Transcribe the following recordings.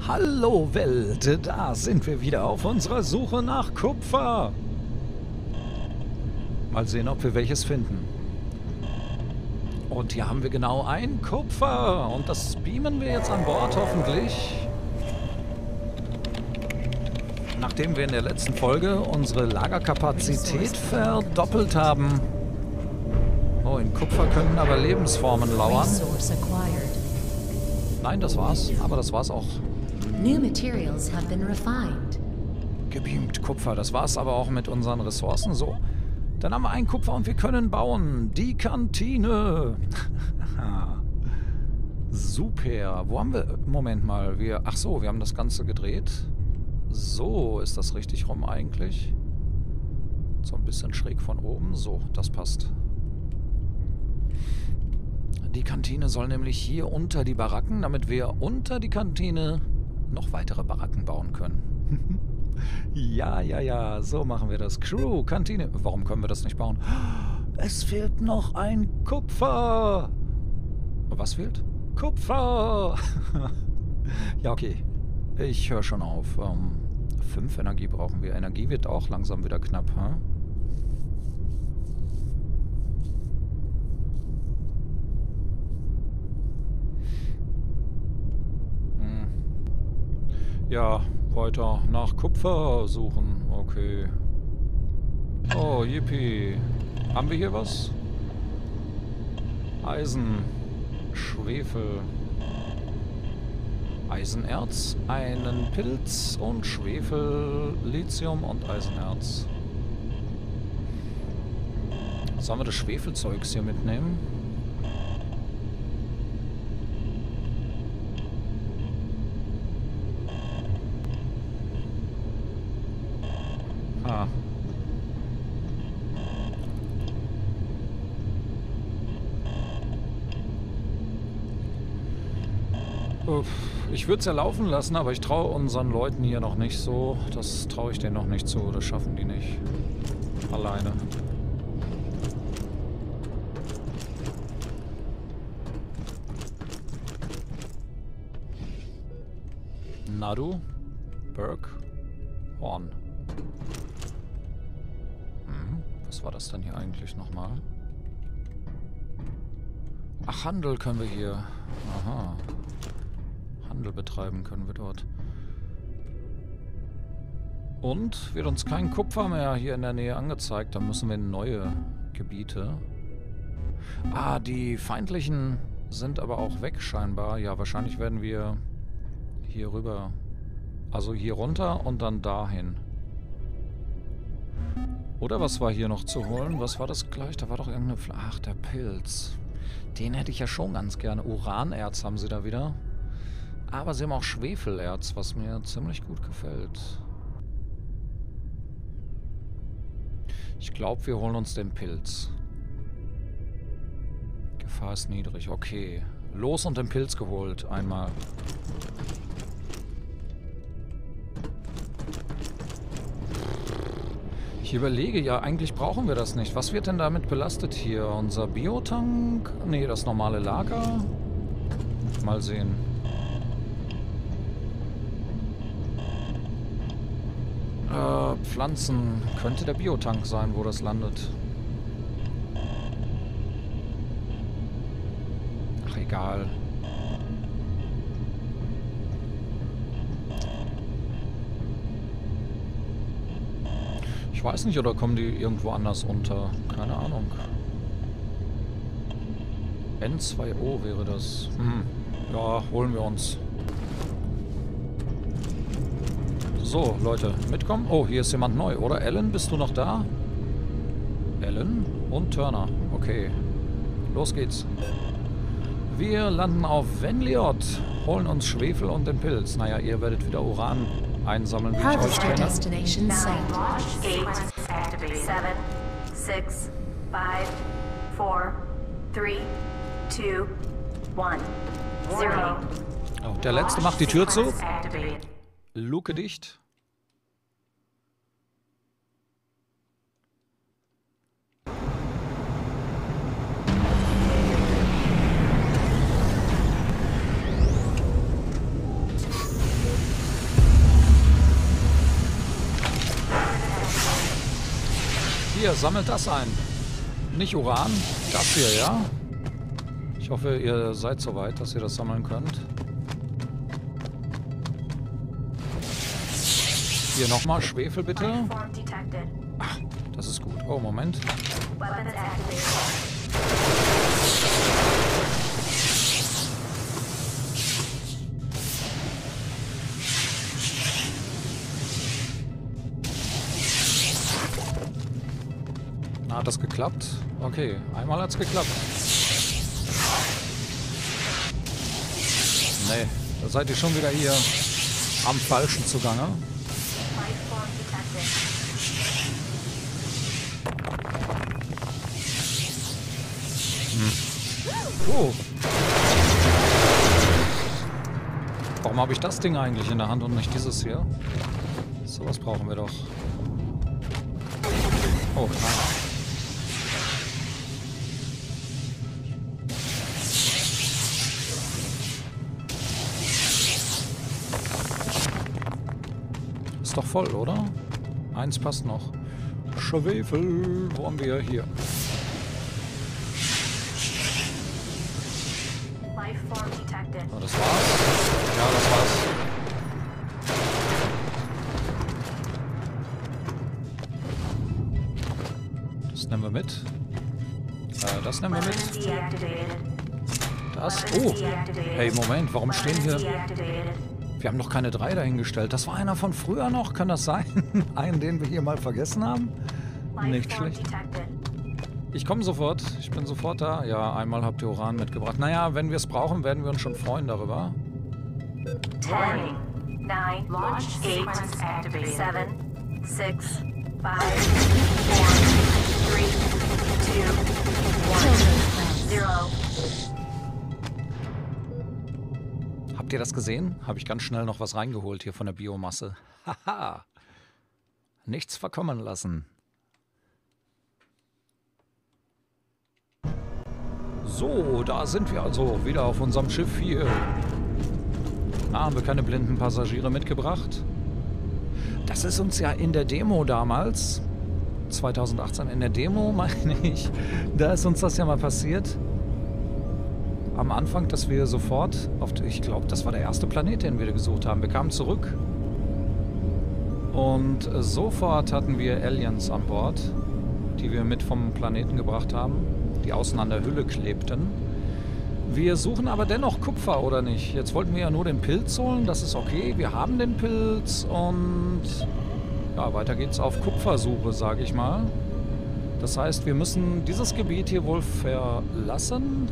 Hallo Welt, da sind wir wieder auf unserer Suche nach Kupfer. Mal sehen, ob wir welches finden. Und hier haben wir genau ein Kupfer. Und das beamen wir jetzt an Bord hoffentlich. Nachdem wir in der letzten Folge unsere Lagerkapazität verdoppelt haben. Oh, in Kupfer könnten aber Lebensformen lauern. Nein, das war's. Aber das war's auch. New materials have been refined. Gebeamt Kupfer. Das war's aber auch mit unseren Ressourcen. So, dann haben wir ein Kupfer und wir können bauen. Die Kantine. Super. Wo haben wir... Moment mal. Ach so, wir haben das Ganze gedreht. So, ist das richtig rum eigentlich? So ein bisschen schräg von oben. So, das passt. Die Kantine soll nämlich hier unter die Baracken, damit wir unter die Kantine noch weitere Baracken bauen können. Ja, so machen wir das. Crew, Kantine. Warum können wir das nicht bauen? Es fehlt noch ein Kupfer. Was fehlt? Kupfer. Ja, okay. Ich höre schon auf. 5 Energie brauchen wir. Energie wird auch langsam wieder knapp, hm? Ja, weiter nach Kupfer suchen. Okay. Oh, yippie. Haben wir hier was? Eisen. Schwefel. Eisenerz, einen Pilz und Schwefel, Lithium und Eisenerz. Sollen wir das Schwefelzeugs hier mitnehmen? Ah. Uff. Ich würde es ja laufen lassen, aber ich traue unseren Leuten hier noch nicht so. Das traue ich denen noch nicht zu. Das schaffen die nicht. Alleine. Nadu, Burke, Horn. Was war das denn hier eigentlich nochmal? Ach, Handel können wir hier. Aha. Handel betreiben können wir dort. Und wird uns kein Kupfer mehr hier in der Nähe angezeigt. Dann müssen wir in neue Gebiete. Ah, die feindlichen sind aber auch weg scheinbar. Ja, wahrscheinlich werden wir hier rüber. Also hier runter und dann dahin. Oder was war hier noch zu holen? Was war das gleich? Da war doch irgendeine... Ach, der Pilz. Den hätte ich ja schon ganz gerne. Uranerz haben sie da wieder. Aber sie haben auch Schwefelerz, was mir ziemlich gut gefällt. Ich glaube, wir holen uns den Pilz. Gefahr ist niedrig. Okay. Los und den Pilz geholt. Einmal. Ich überlege, ja, eigentlich brauchen wir das nicht. Was wird denn damit belastet hier? Unser Biotank? Nee, das normale Lager? Mal sehen. Pflanzen. Könnte der Biotank sein, wo das landet. Ach, egal. Ich weiß nicht, oder kommen die irgendwo anders unter? Keine Ahnung. N2O wäre das. Ja, holen wir uns. So, Leute, mitkommen. Oh, hier ist jemand neu, oder? Ellen, bist du noch da? Ellen und Turner. Okay. Los geht's. Wir landen auf Venliot, holen uns Schwefel und den Pilz. Naja, ihr werdet wieder Uran einsammeln, wie ich euch kenne. Destination set. 8, activate 7, 6, 5, 4, 3, 2, 1, 0. Oh, der Letzte macht die Tür zu. Activate. Luke dicht. Hier, sammelt das ein. Nicht Uran, das hier, ja? Ich hoffe, ihr seid so weit, dass ihr das sammeln könnt. Hier nochmal Schwefel, bitte. Lifeform detected. Ach, das ist gut. Oh, Moment. Weapons activated. Hat das geklappt? Okay, einmal hat's geklappt. Nee, da seid ihr schon wieder hier am falschen Zugange. Lifeform detected. Oh. Warum habe ich das Ding eigentlich in der Hand und nicht dieses hier? So was brauchen wir doch. Oh, nein. Ist doch voll, oder? Eins passt noch. Schwefel, wo haben wir hier? Lifeform detected. Oh, das war's. Ja, das war's. Das nehmen wir mit. Das nehmen wir Weapons mit. deactivated. Das. Weapons Oh. deactivated. Hey, Moment, warum stehen Weapons hier... deactivated. Wir haben noch keine 3 dahingestellt. Das war einer von früher noch, kann das sein? Einen, den wir hier mal vergessen haben? Nicht Lifeform schlecht. detected. Ich komme sofort. Ich bin sofort da. Ja, einmal habt ihr Uran mitgebracht. Naja, wenn wir es brauchen, werden wir uns schon freuen darüber. 10, 9, launch 8, activated. 7, 6, 5, 4, 3, 2, 1, 0. Habt ihr das gesehen? Habe ich ganz schnell noch was reingeholt hier von der Biomasse. Haha. Nichts verkommen lassen. So, da sind wir also wieder auf unserem Schiff hier. Haben wir keine blinden Passagiere mitgebracht? Das ist uns ja in der Demo damals, 2018 in der Demo, meine ich, da ist uns das ja mal passiert. Am Anfang, dass wir sofort auf, ich glaube, das war der erste Planet, den wir gesucht haben. Wir kamen zurück und sofort hatten wir Aliens an Bord, die wir mit vom Planeten gebracht haben, die außen an der Hülle klebten. Wir suchen aber dennoch Kupfer, oder nicht? Jetzt wollten wir ja nur den Pilz holen, das ist okay. Wir haben den Pilz und ja, weiter geht's auf Kupfersuche, sage ich mal. Das heißt, wir müssen dieses Gebiet hier wohl verlassen.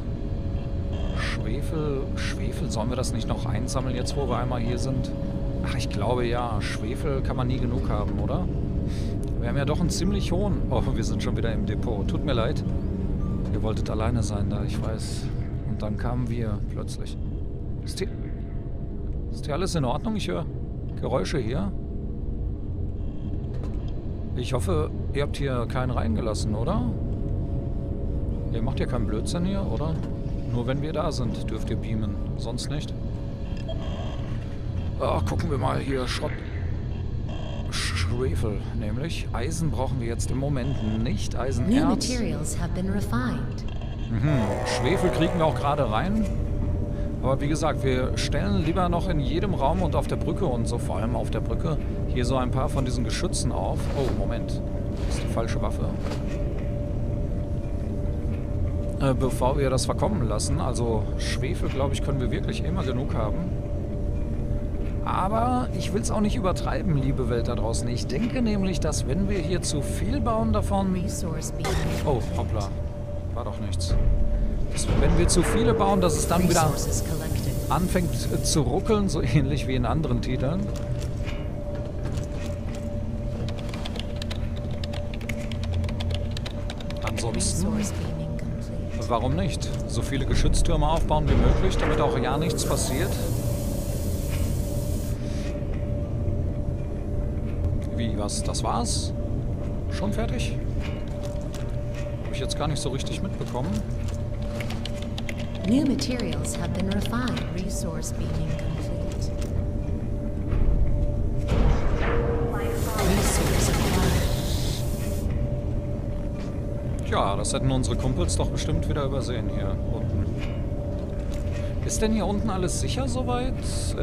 Schwefel, sollen wir das nicht noch einsammeln, jetzt wo wir einmal hier sind? Ach, ich glaube ja, Schwefel kann man nie genug haben, oder? Wir haben ja doch einen ziemlich hohen... Oh, wir sind schon wieder im Depot. Tut mir leid. Ihr wolltet alleine sein da, ich weiß. Und dann kamen wir plötzlich. Ist hier alles in Ordnung? Ich höre Geräusche hier. Ich hoffe, ihr habt hier keinen reingelassen, oder? Ihr macht ja keinen Blödsinn hier, oder? Nur wenn wir da sind, dürft ihr beamen. Sonst nicht. Gucken wir mal hier. Schwefel, nämlich. Eisen brauchen wir jetzt im Moment nicht. New Eisenerz. materials have been refined. Schwefel kriegen wir auch gerade rein. Aber wie gesagt, wir stellen lieber noch in jedem Raum und auf der Brücke und so, vor allem auf der Brücke, hier so ein paar von diesen Geschützen auf. Oh, Moment. Das ist die falsche Waffe. Bevor wir das verkommen lassen. Also Schwefel, glaube ich, können wir wirklich immer genug haben. Aber ich will es auch nicht übertreiben, liebe Welt da draußen. Ich denke nämlich, dass wenn wir hier zu viel bauen davon... Resource being Oh, hoppla. War doch nichts. Wenn wir zu viele bauen, dass es dann wieder resources collected. anfängt zu ruckeln, so ähnlich wie in anderen Titeln. Ansonsten... Resource beaming complete. Warum nicht? So viele Geschütztürme aufbauen wie möglich, damit auch ja nichts passiert. Wie, was? Das war's? Schon fertig? Habe ich jetzt gar nicht so richtig mitbekommen. New materials have been refined. Resource beaming complete. Resource acquired. Ja, das hätten unsere Kumpels doch bestimmt wieder übersehen hier unten. Ist denn hier unten alles sicher soweit?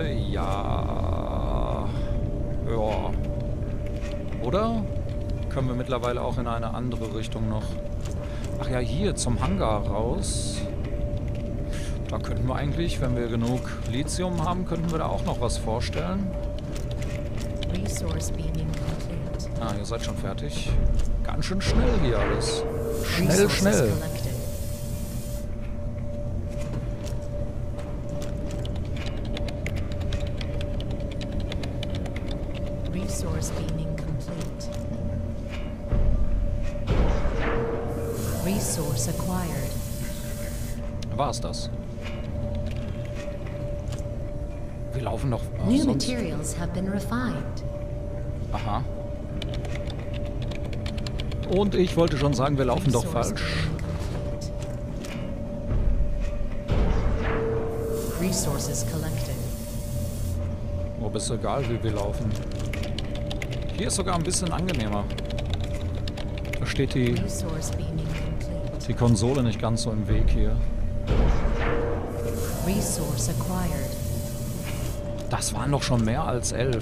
Ja. Ja. Oder? Können wir mittlerweile auch in eine andere Richtung noch... Ach ja, hier zum Hangar raus. Da könnten wir eigentlich, wenn wir genug Lithium haben, könnten wir da auch noch was vorstellen. Resource beaming complete. Ah, ihr seid schon fertig. Ganz schön schnell hier alles. Schnell, Resources schnell. collected. Resource beaming complete. Resource acquired. War's das? Wir laufen doch... New sonst- materials have been refined. Aha. Und ich wollte schon sagen, wir laufen doch Resource falsch. beaming complete. Resources collected. Aber ist egal, wie wir laufen. Hier ist sogar ein bisschen angenehmer. Da steht die Resource beaming complete. Konsole nicht ganz so im Weg hier. Resource acquired. Das waren doch schon mehr als 11.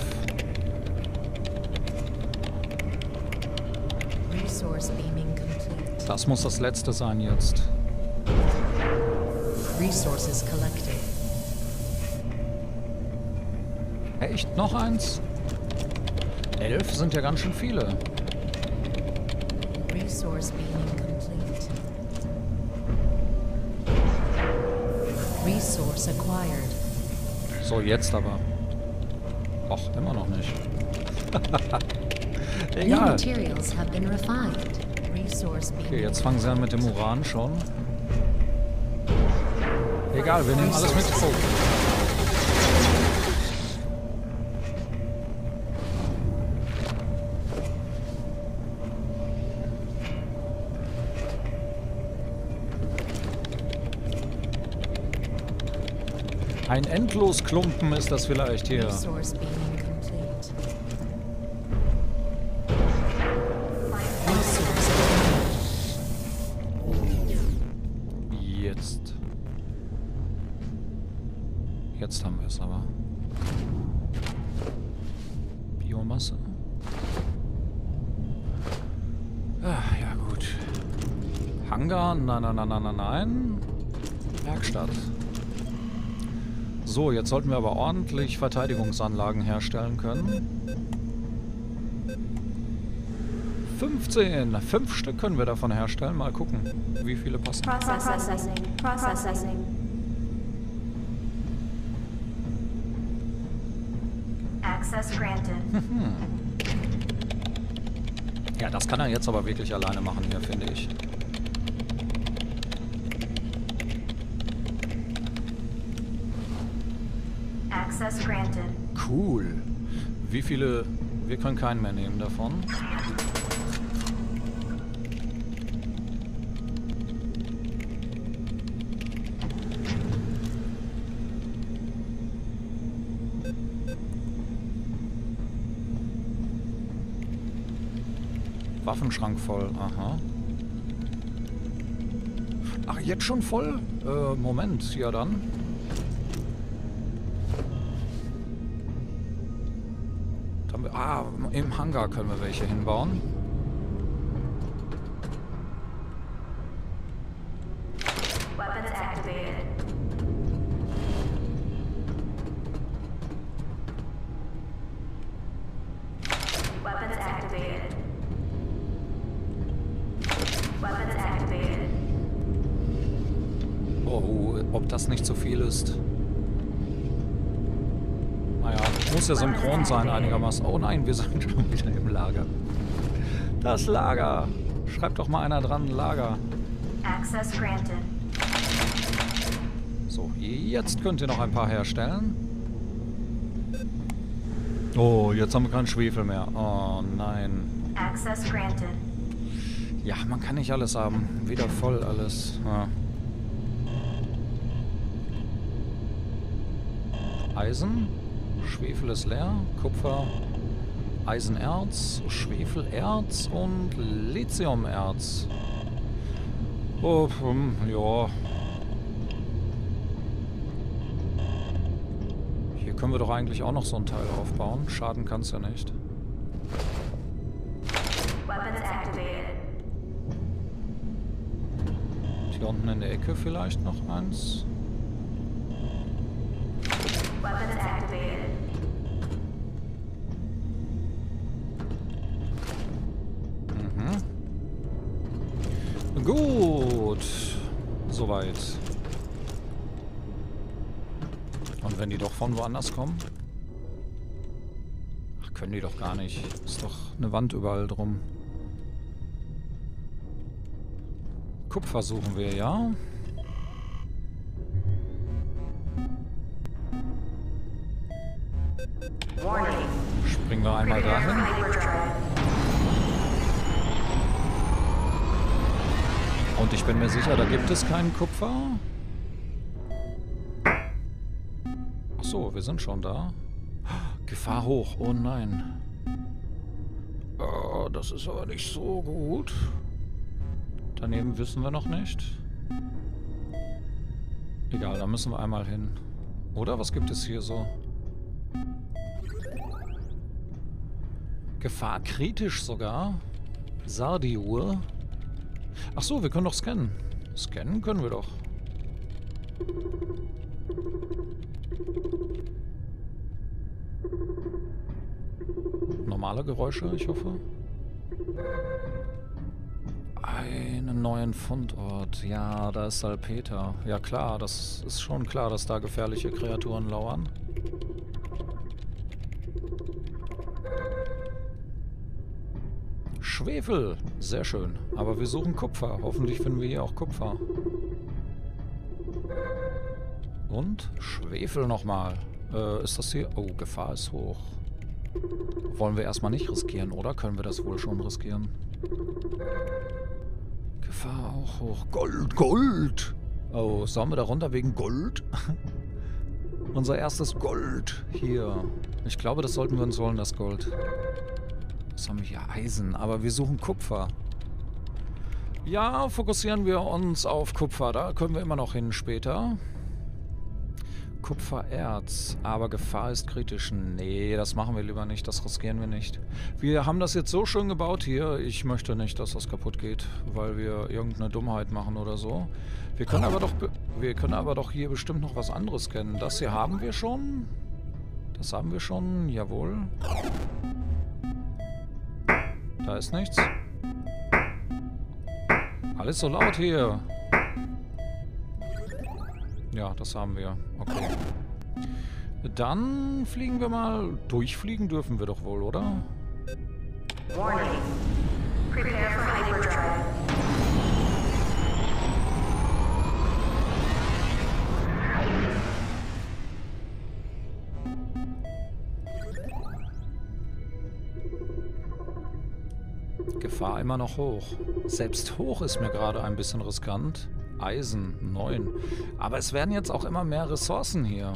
Resource beaming complete. Das muss das letzte sein jetzt. Resources collected. Echt? Noch eins? 11 sind ja ganz schön viele. Resource beaming complete. Resource acquired. So, jetzt aber. Och, immer noch nicht. New Egal. materials have been refined. Resource beaming. Okay, jetzt fangen sie an mit dem Uran schon. Egal, wir nehmen alles mit. Oh. Ein Endlosklumpen ist das vielleicht hier. Resource beaming complete. Resource Jetzt. Jetzt haben wir es aber. Biomasse. Ah, ja gut. Hangar? Nein, nein, nein, nein, nein, nein. Werkstatt. So, jetzt sollten wir aber ordentlich Verteidigungsanlagen herstellen können. 15. 5 Stück können wir davon herstellen. Mal gucken, wie viele passen. Processing. Processing. Access granted. Ja, das kann er jetzt aber wirklich alleine machen hier, finde ich. Access granted. Cool. Wie viele... Wir können keinen mehr nehmen davon. Waffenschrank voll. Aha. Ach, jetzt schon voll? Moment. Ja dann. Ah, im Hangar können wir welche hinbauen. Weapons activated. Weapons activated. Weapons activated. Oh, ob das nicht zu viel ist. Naja, muss ja synchron sein einigermaßen. Oh nein, wir sind schon wieder im Lager. Das Lager. Schreibt doch mal einer dran, Lager. Access granted. So, jetzt könnt ihr noch ein paar herstellen. Oh, jetzt haben wir keinen Schwefel mehr. Oh nein. Access granted. Ja, man kann nicht alles haben. Wieder voll alles. Ja. Eisen. Schwefel ist leer. Kupfer. Eisenerz. Schwefelerz und Lithiumerz. Oh, ja. Hier können wir doch eigentlich auch noch so ein Teil aufbauen. Schaden kann es ja nicht. Weapons activated. Hier unten in der Ecke vielleicht noch eins. Weapons activated. Gut. Soweit. Und wenn die doch von woanders kommen? Ach, können die doch gar nicht. Ist doch eine Wand überall drum. Kupfer suchen wir, ja? Warning. Springen wir einmal Prepare for dahin. hyperdrive. Und ich bin mir sicher, da gibt es keinen Kupfer. Ach so, wir sind schon da. Gefahr hoch. Oh nein. Oh, das ist aber nicht so gut. Daneben wissen wir noch nicht. Egal, da müssen wir einmal hin. Oder? Was gibt es hier so? Gefahr kritisch sogar. Sardi-Uhr. Ach so, wir können doch scannen. Scannen können wir doch. Normale Geräusche, ich hoffe. Einen neuen Fundort. Ja, da ist Salpeter. Ja klar, das ist schon klar, dass da gefährliche Kreaturen lauern. Schwefel. Sehr schön. Aber wir suchen Kupfer. Hoffentlich finden wir hier auch Kupfer. Und Schwefel nochmal. Ist das hier? Oh, Gefahr ist hoch. Wollen wir erstmal nicht riskieren, oder? Können wir das wohl schon riskieren? Gefahr auch hoch. Gold, Gold! Oh, sollen wir da runter wegen Gold? Unser erstes Gold hier. Ich glaube, das sollten wir uns holen, das Gold. Was haben wir hier? Eisen, aber wir suchen Kupfer. Ja, fokussieren wir uns auf Kupfer. Da können wir immer noch hin später. Kupfererz, aber Gefahr ist kritisch. Nee, das machen wir lieber nicht. Das riskieren wir nicht. Wir haben das jetzt so schön gebaut hier. Ich möchte nicht, dass das kaputt geht, weil wir irgendeine Dummheit machen oder so. Wir können aber doch hier bestimmt noch was anderes kennen. Das hier haben wir schon. Das haben wir schon. Jawohl. Da ist nichts. Alles so laut hier. Ja, das haben wir. Okay. Dann fliegen wir mal. Durchfliegen dürfen wir doch wohl, oder? Warning. Prepare for hyperdrive. Gefahr immer noch hoch. Selbst hoch ist mir gerade ein bisschen riskant. Eisen 9. Aber es werden jetzt auch immer mehr Ressourcen hier.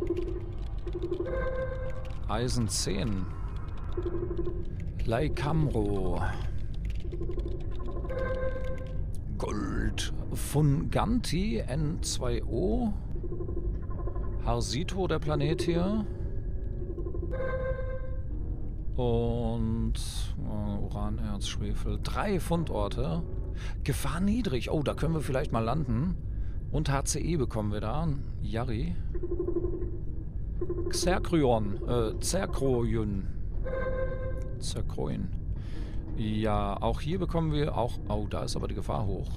Eisen 10. Leicamro. Gold. Funganti N2O. Harsito, der Planet hier. Und Uranerz, Schwefel. 3 Fundorte. Gefahr niedrig. Oh, da können wir vielleicht mal landen. Und HCE bekommen wir da. Yari. Xerkryon. Zerkroyn. Ja, auch hier bekommen wir auch... Oh, da ist aber die Gefahr hoch.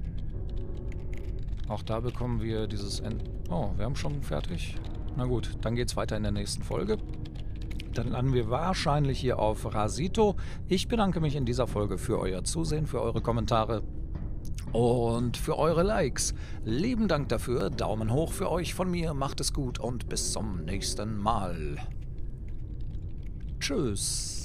Auch da bekommen wir dieses... Oh, wir haben schon fertig. Na gut, dann geht's weiter in der nächsten Folge. Dann landen wir wahrscheinlich hier auf Rasito. Ich bedanke mich in dieser Folge für euer Zusehen, für eure Kommentare und für eure Likes. Lieben Dank dafür. Daumen hoch für euch von mir. Macht es gut und bis zum nächsten Mal. Tschüss.